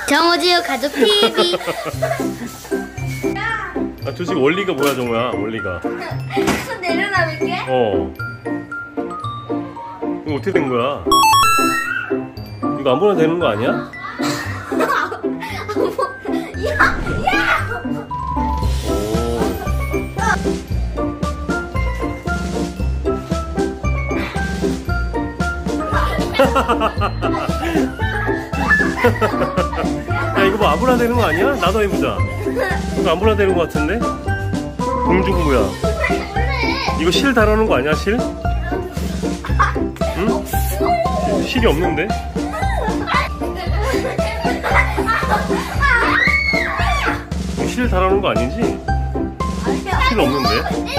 정우지우 가족 TV. 아, 도대체 원리가 뭐야, 정우야? 원리가. 손 내려놔볼게. 이거 어떻게 된 거야? 이거 아무나 되는 거 아니야? 야, 이거 뭐 아무나 되는 거 아니야? 나도 해보자. 이거 아무나 되는 거 같은데? 공중부야. 이거 실 달아놓은 거 아니야, 실? 응? 실이 없는데? 이거 실 달아놓은 거 아니지? 실 없는데?